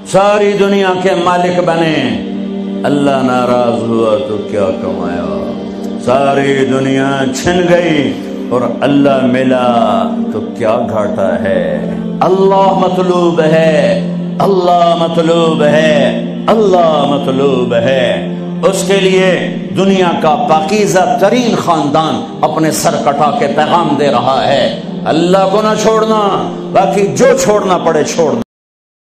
सारी दुनिया के मालिक बने, अल्लाह नाराज हुआ तो क्या कमाया। सारी दुनिया छिन गई और अल्लाह मिला तो क्या घाटा है। अल्लाह मतलूब है, अल्लाह मतलूब है, अल्लाह मतलूब है। उसके लिए दुनिया का पाकीज़ा तरीन खानदान अपने सर कटा के पैगाम दे रहा है, अल्लाह को ना छोड़ना, बाकी जो छोड़ना पड़े छोड़ना।